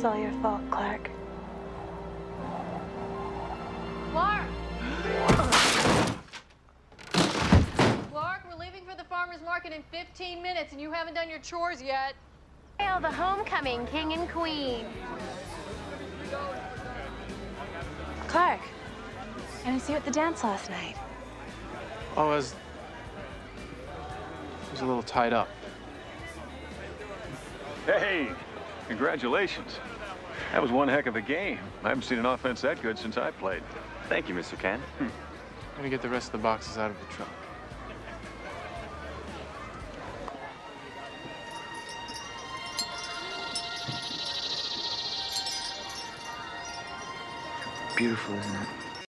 was all your fault, Clark. Clark! Clark, we're leaving for the farmer's market in 15 minutes, and you haven't done your chores yet. Hail the homecoming king and queen. Clark, I didn't see you at the dance last night. Oh, I was a little tied up. Hey, congratulations. That was one heck of a game. I haven't seen an offense that good since I played. Thank you, Mr. Ken. I'm gonna get the rest of the boxes out of the truck. Beautiful, isn't it?